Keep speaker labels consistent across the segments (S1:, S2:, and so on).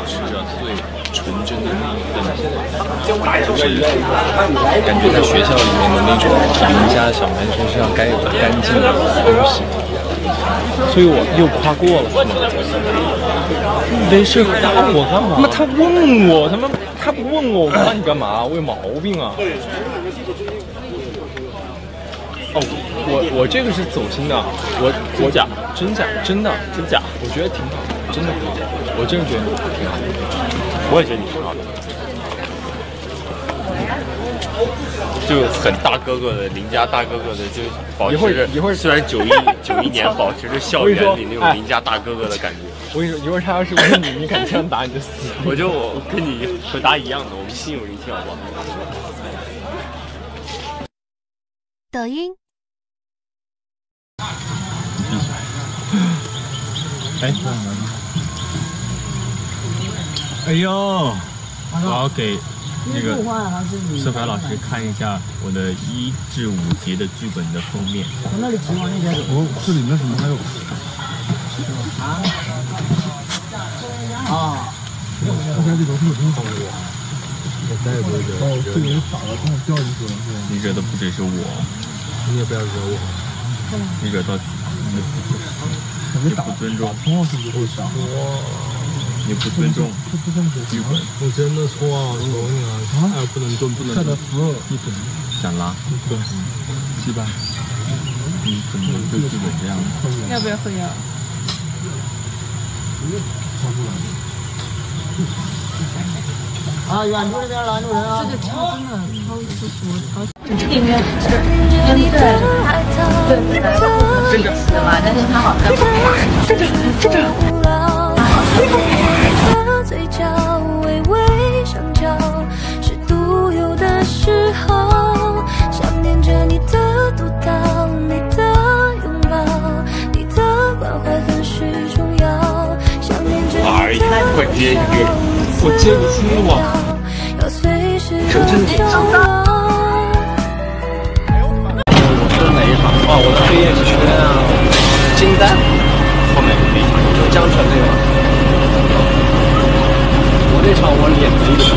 S1: 持着最纯真的那一份，就是感觉在学校里面的那种邻家小男生身上该有的干净的东西。所以我又夸过了，没事夸我干嘛？他问我，他不问我，我夸你干嘛？我有毛病啊！哦，我这个是走心的，我假真假真的真假，我觉得挺好的，真的，我真的觉得挺好的，我也觉得你挺好的，
S2: 就很大哥哥的邻家大哥哥的，就保持着
S1: 一会儿
S2: 虽然91年保持着校园里那种邻家大哥哥的感觉。
S1: 我跟你说，一会儿他要是问你，你敢这样答你就死。
S2: 我跟你回答一样的，我们心有灵犀，好不好？
S3: 抖音。
S4: 哎，哎呦，我要给那个社排老师看一下我的1至5集的剧本的封面。哦，这里面怎么还有？啊！大家这都是有真好的。哦，这个人傻了，跟我叫你说是吧？你惹的不只是我，你也不要惹我。你惹到你不尊重，你不尊重剧本。我真的错了，我求你了，哎，不能动，不能动。你怎么想拉？是吧？你怎么能对剧本这样？
S5: 要不要喝药？
S6: 啊，远处那边拦住人啊！
S5: 这个超真的超舒服，超。
S7: 这里面对真的是吧？但是它好像真的。
S3: 嘴角微微上翘，是独有的时候，想念着你的读到，你的拥抱，你的关怀很是重要，想念着你的
S2: 快接一个，
S1: 我接不住啊！
S3: 要随时都重要。
S1: 我说哪一场？哇，我的黑眼圈啊！金丹，后面那场就江城那个。我那场我脸没的。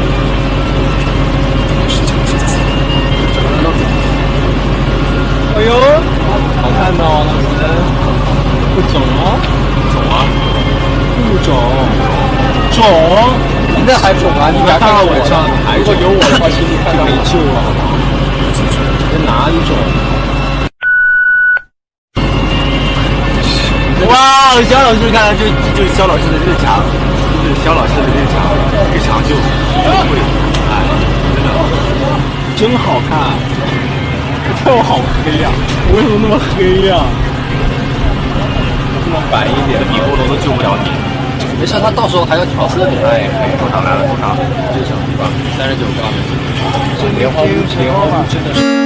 S1: 怎么了？哎呦，好看的哦，老师。不肿啊？
S2: 走啊！
S1: 不肿，肿？你那还肿啊？你别看我这样，如果有我的话，其实就没救了，好不好？你哪里肿？
S2: 哇，肖老师看就是肖老师的日常，就是肖老师的日常就会，哎，真的
S1: 真好看，但我好黑呀、我为什么那么黑呀、这么白一点，
S2: 比菠萝都救不了你。
S1: 没事，他到时候还要调色的。哎，
S2: 多少来了？多少？
S1: 这场对吧？39个。这莲花屋真的是。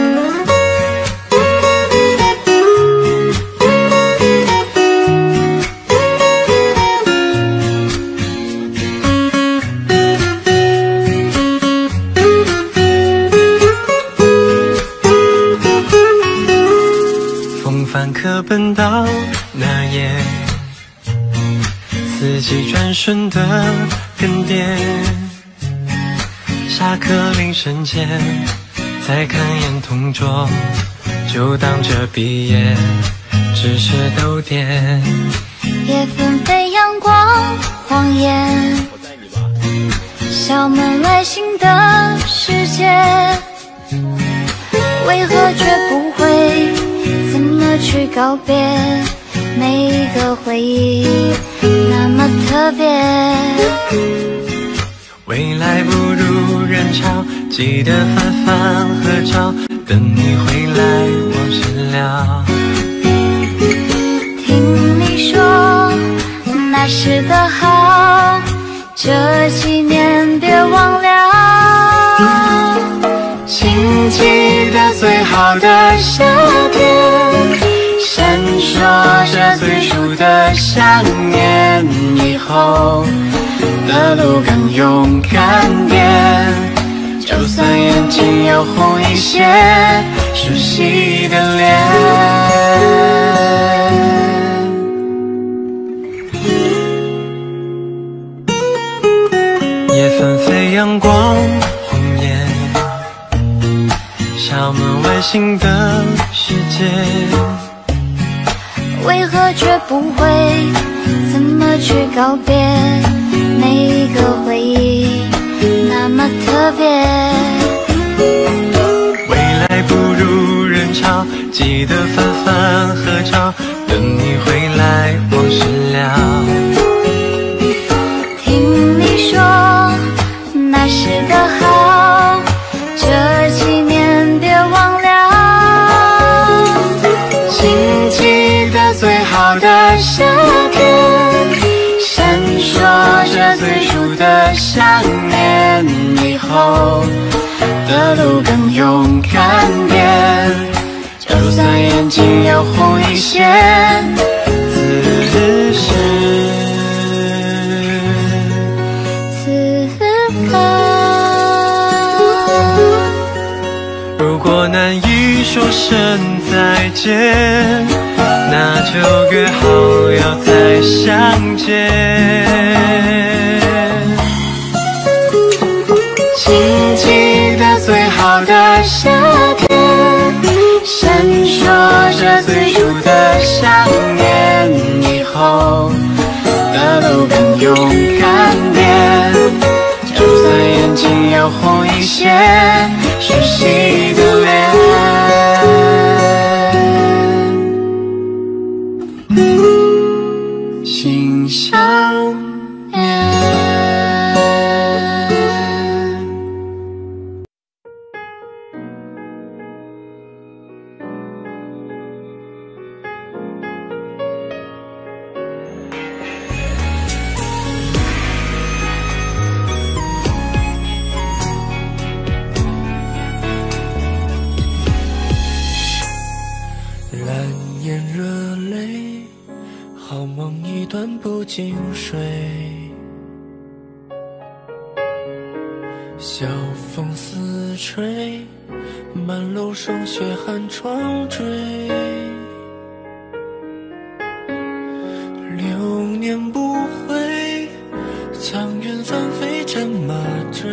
S8: 课本到那夜，四季转瞬的更迭，下课铃声前再看眼同桌，就当这毕业只是逗点。
S3: 夜风被阳光晃眼，校门外新的世界，为何却不会怎么去告别？每一个回忆那么特别。
S8: 未来不如人潮，记得反反合照，等你回来往事聊。
S3: 听你说那时的好，这几年别忘了。
S8: 请记得最好的夏天，闪烁着最初的想念，以后的路更勇敢点，就算眼睛又红一些，熟悉的脸。 阳光红艳，校门外新的世界。
S3: 为何却不会怎么去告别？每一个回忆那么特别。
S8: 未来不如人潮，记得反反合照，等你回来往事了。
S3: 听你说那时的好，这几年别忘了。
S8: 请记得最好的夏天，闪烁着最初的想念，以后的路更勇敢点，就算眼睛又红一些，此时
S3: 此刻。
S8: 如果难以说声再见，那就约好要再相见。请记得最好的夏天，闪烁着最初的想念，以后的路更勇敢点，就算眼睛要红一些，熟悉的脸。心相念。
S6: 蓝眼热泪，好梦一段不经睡。晓风似吹，满楼霜雪寒窗坠。流年不回，苍云翻飞战马追。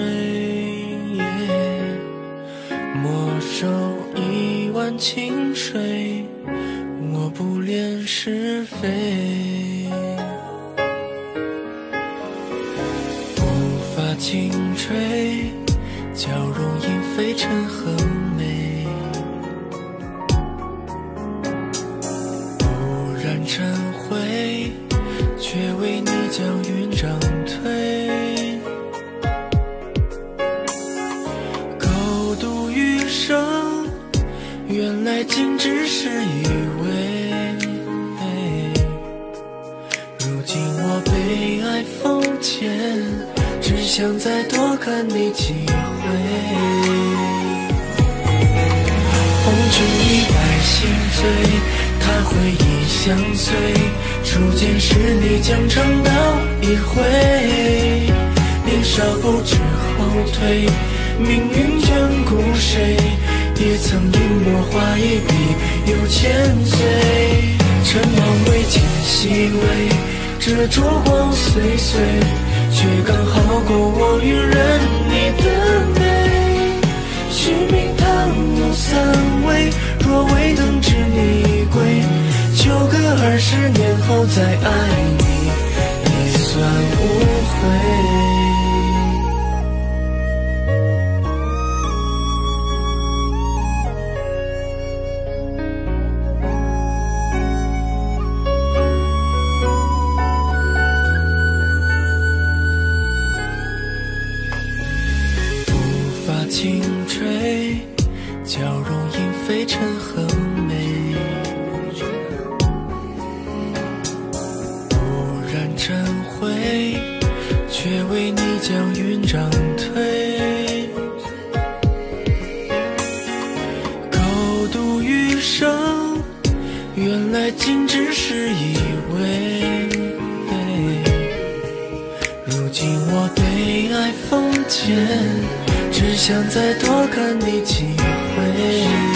S6: 莫守一碗清水，我不恋是非。无法轻吹，娇容因飞尘很美。不染尘灰，却为你将云涨退。狗渡余生，原来仅只是以为。如今我被爱封缄，只想再多看你几回。红尘一百心醉，他回忆相随。初见时你将长刀一挥，年少不知后退，命运眷顾谁？也曾因我画一笔又千岁。尘芒未见细微，这烛光岁岁，却刚好过我与人你的美。虚名堂无三味，若未能知你归，就隔20年后再爱你，也算无悔。轻吹，娇容因飞尘很美。不染尘灰，却为你将云涨退。狗渡余生，原来仅只是以为。如今我被爱封缄，只想再多看你几回。